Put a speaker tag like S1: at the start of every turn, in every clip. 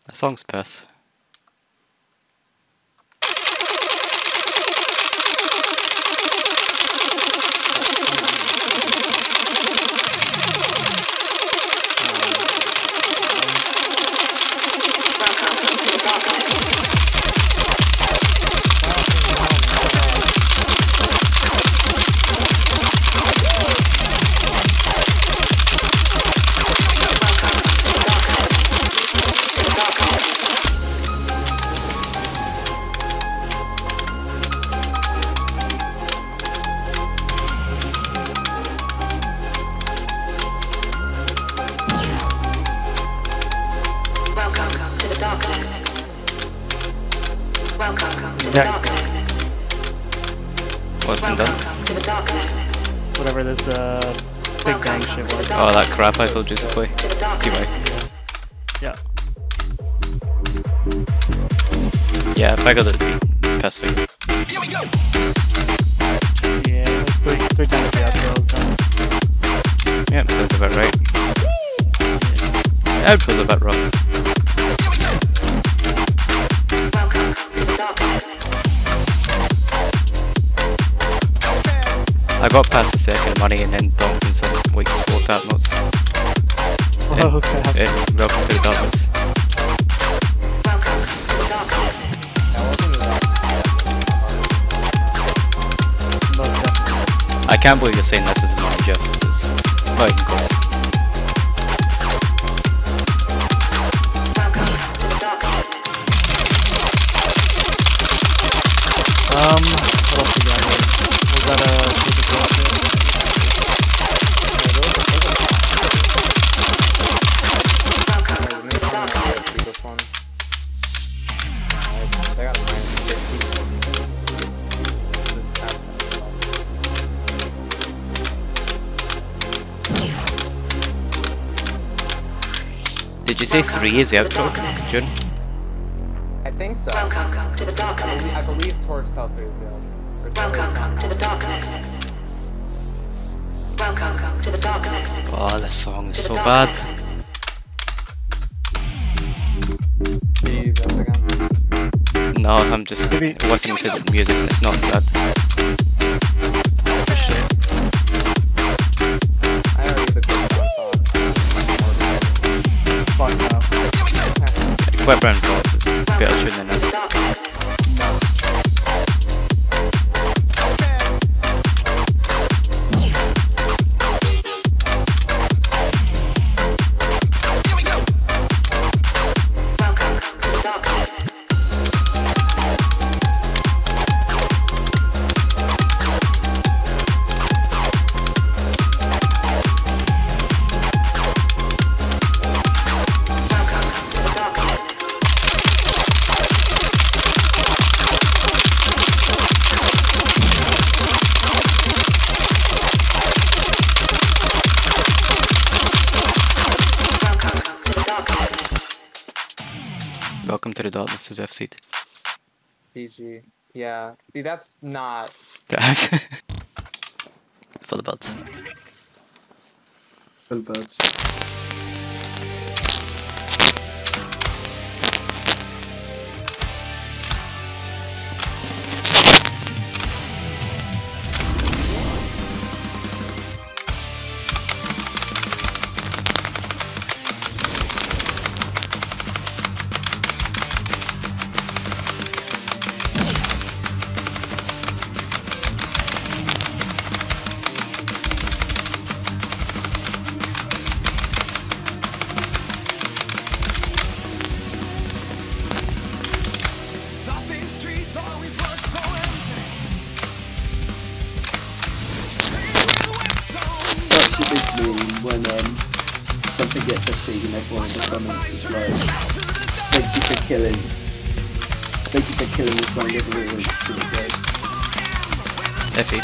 S1: A song's piss. What's been done?
S2: Whatever this big bang shit was.
S1: Oh, that crap I told you to play. T-Way.
S2: Yeah.
S1: Yeah, I figured it'd be piss for you.
S2: Yeah, let's go down to the outros then.
S1: Yep, sounds about right. The outro's a bit rough. I got past the second money and then donked in some like slow tap notes.
S2: Oh, crap.
S1: In Welcome to the Darkness.
S2: Most definitely.
S1: I can't believe you're saying this as a manager. It's not even close.
S2: What else we got here? Was that a super cool shit?
S1: Did you say 3 is the outro, June?
S3: I think so.
S4: Welcome to the darkness.
S3: I believe Torch tells me to go.
S4: Welcome to the darkness. Welcome to the darkness.
S1: Oh, this song is so bad. No, I'm just listening to the music and it's not bad.
S3: I already put this
S2: Fuck no.
S1: Quite Brown Thoughts is better tune than this. Welcome to the Darkness is F-Seed.
S3: PG. Yeah. See, that's not.
S1: For the buds.
S5: For the buds. When something gets FC and everyone in the comments is like, thank you for killing the song every week, see it goes.
S1: Effie.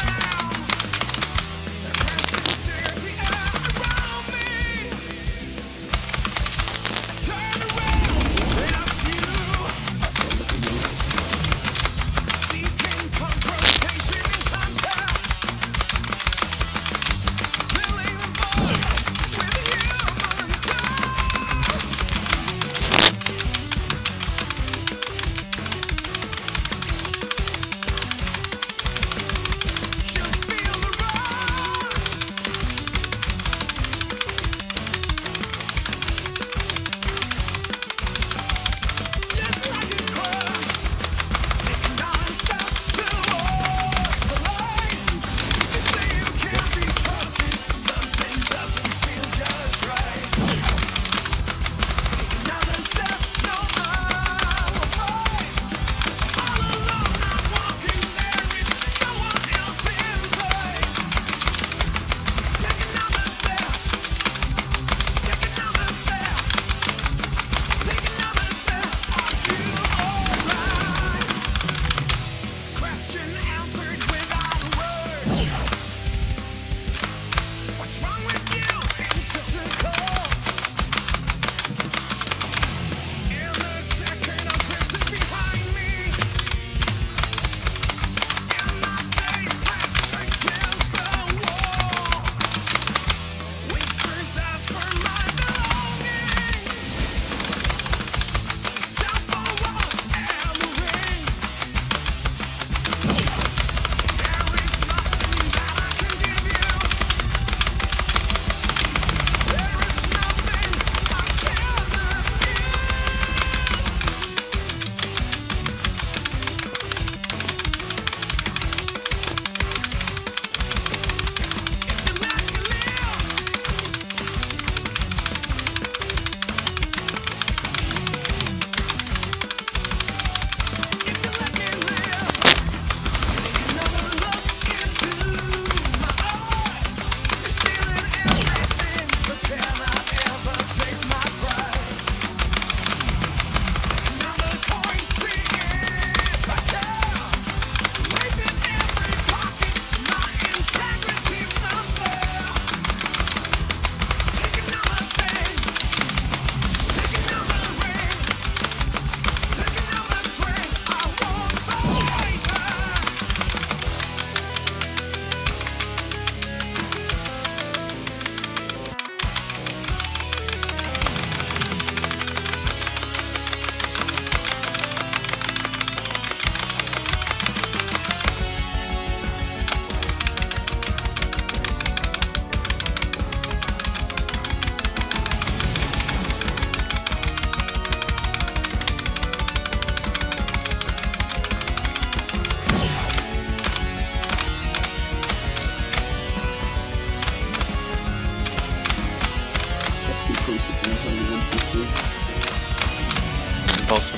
S1: post.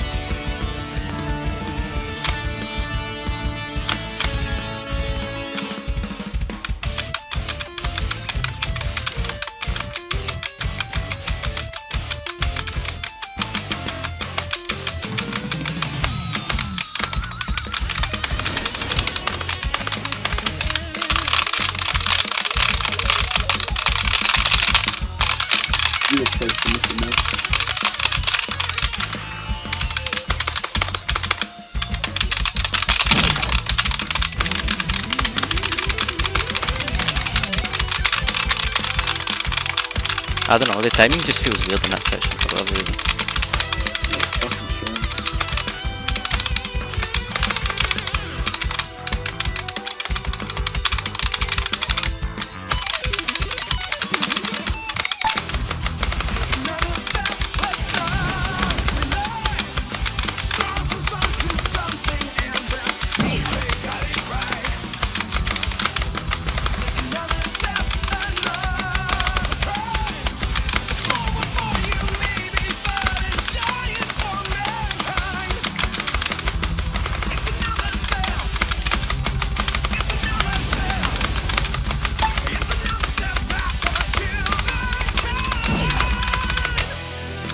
S5: You were supposed to miss it now.
S1: I don't know, the timing just feels weird in that section for whatever reason.
S5: It's fucking strange.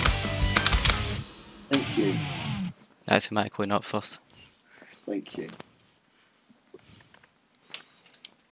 S5: Thank you.
S1: That's Mike, we're not first.
S5: Thank you.